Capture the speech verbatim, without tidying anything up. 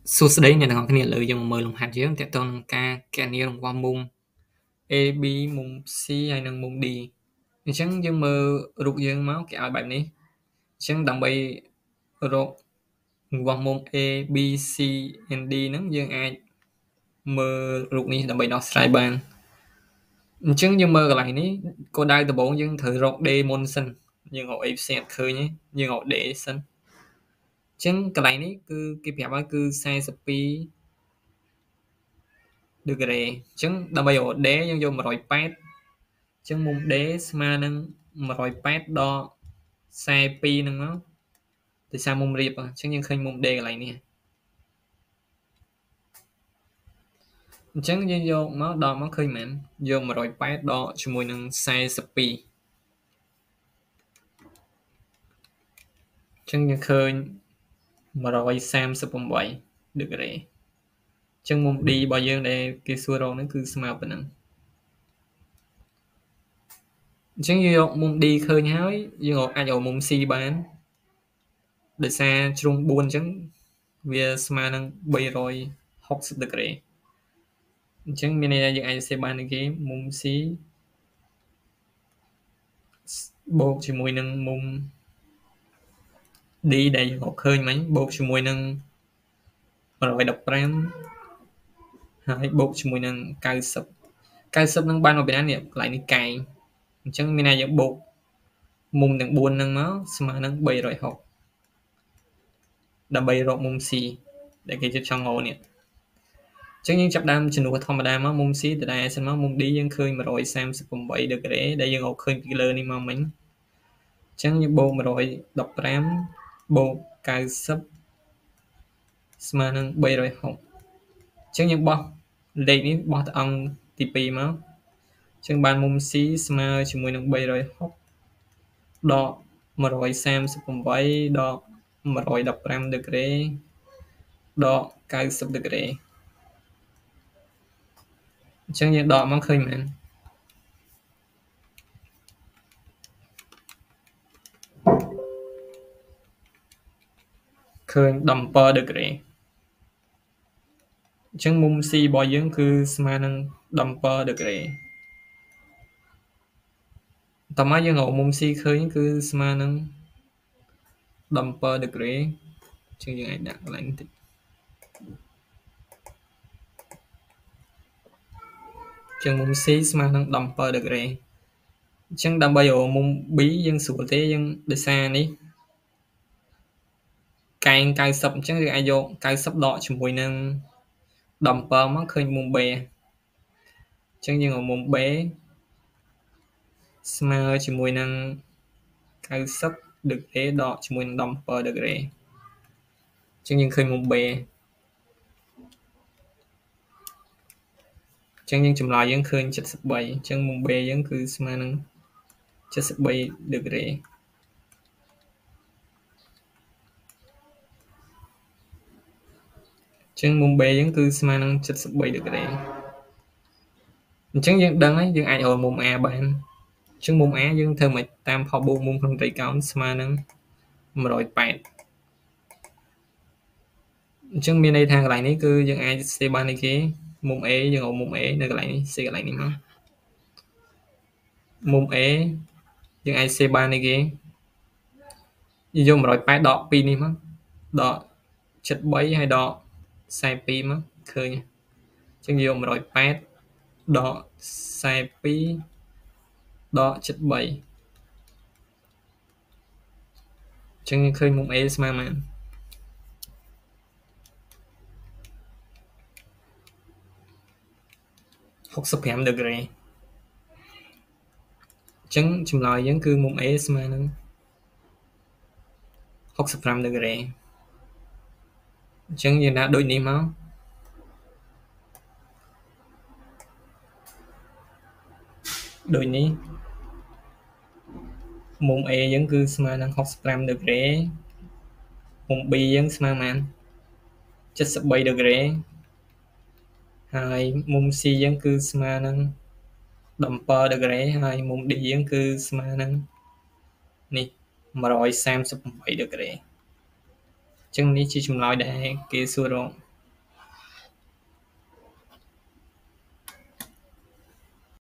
សួស្តីអ្នកទាំងអស់គ្នាឥឡូវយើងមកមើលលំហាត់យើងទាក់ទងនឹងការគណនារង្វាស់មុំ A B មុំ C ហើយនិងមុំ D អញ្ចឹងយើងមើលរូបយើងមកគេឲ្យបែបនេះអញ្ចឹងដើម្បីរករង្វាស់មុំ A B C and D ហ្នឹងយើងអាចមើលរូបនេះដើម្បីដោះស្រាយបានអញ្ចឹងយើងមើលកន្លែងនេះគោលដៅដំបូងយើងត្រូវរក D មុនសិនយើងរក A ផ្សេងអត់ឃើញទេយើងរក D សិនអញ្ចឹងកន្លែងនេះគឺគេប្រាប់ឲ្យគឺ42 degree អញ្ចឹងដើម្បីរក D យើងយក180អញ្ចឹងមុំ D ស្មើនឹង180ដល់42ហ្នឹងមកដោយសារមុំរៀបអញ្ចឹងយើងឃើញមុំ D កន្លែងនេះអញ្ចឹងយើងយកមកដល់មកឃើញមែនយក180ដកជាមួយនឹង42អញ្ចឹងយើងឃើញ138 degree អញ្ចឹងមុំ D របស់យើងដែលគេសួររកហ្នឹងគឺស្មើប៉ុណ្ណឹងអញ្ចឹងយើងយកមុំ D ឃើញហើយយើងអាចរកមុំ C បានដោយសារជ្រុងបួនអញ្ចឹងវាស្មើនឹង360 degree អញ្ចឹងមានន័យថាយើងអាចសរសេរបានគេមុំ C បូកជាមួយនឹងមុំ D ដែលយើងរកឃើញមិញបូកជាមួយនឹង115ហើយបូកជាមួយនឹង90 90នឹងបានមកពីណានេះកន្លែងនេះកែងអញ្ចឹងមានន័យយើងបូកមុំទាំងបួនហ្នឹងមកស្មើនឹង360ដើម្បីរកមុំ C ដែលគេជិតចង់រកនេះអញ្ចឹងយើងចាប់ដើមចំនួនធម្មតាមកមុំ C ដដែលសិនមកមុំ D យើងឃើញ138 degree ដែលយើងរកឃើញពីលើនេះមកមិញអញ្ចឹងយើងបូក115បូក90ស្មើនឹង360អញ្ចឹងយើងបោះលេខនេះបោះទៅអង្គទី2មកអញ្ចឹងបានមុំ C ស្មើជាមួយនឹង360ដក138ដក115 degree ដក90 degree អញ្ចឹងយើងដកមកឃើញមែនឃើញ17 degree អញ្ចឹងមុំ C របស់យើងគឺស្មើនឹង17 degree តោះមកយើងរកមុំ C ឃើញគឺស្មើនឹង17 degree អញ្ចឹងយើងអាចដាក់កន្លែងនេះតិចអញ្ចឹងមុំ C ស្មើនឹង17 degree អញ្ចឹងដើម្បីរកមុំ B យើងស្រួលទេយើងដោយសារនេះកែង90អញ្ចឹងយើងអាចយក90ដកជាមួយនឹង17មកឃើញមុំ B អញ្ចឹងយើងរកមុំ B ស្មើជាមួយនឹង90 degree ដកជាមួយនឹង17 degree អញ្ចឹងយើងឃើញមុំ B អញ្ចឹងយើងចម្លើយយើងឃើញ73អញ្ចឹងមុំ B យើងគឺស្មើនឹង73 degree អញ្ចឹងមុំ B យើងគឺស្មើនឹង73 degree អញ្ចឹងយើងដឹងហើយយើងអាចរកមុំ A បានអញ្ចឹងមុំ A យើងធ្វើមិនតាមផបូកមុំក្នុងត្រីកោណស្មើនឹង180អញ្ចឹងមានន័យថាកន្លែងនេះគឺយើងអាចសរសេរបានគេមុំ A យើងរកមុំ A នៅកន្លែងនេះសេកន្លែងនេះមកមុំ A យើងអាចសរសេរបានគេយើងយក180ដក2នេះមកដក73ហើយដក42មកឃើញអញ្ចឹងយក180ដក42ដក73អញ្ចឹងយើងឃើញមុំ A ស្មើប៉ុន្មាន65 degree អញ្ចឹងចម្លើយយើងគឺមុំ A ស្មើនឹង65 degree អញ្ចឹងយើងដាក់ដូចនេះមកដូចនេះមុំ A យើងគឺស្មើនឹង65 degree មុំ B យើងស្មើប៉ុន្មាន73 degree ហើយមុំ C យើងគឺស្មើនឹង17 degree ហើយមុំ D យើងគឺស្មើនឹងនេះ138 degree អញ្ចឹងនេះជាចម្លើយដែលគេសួររក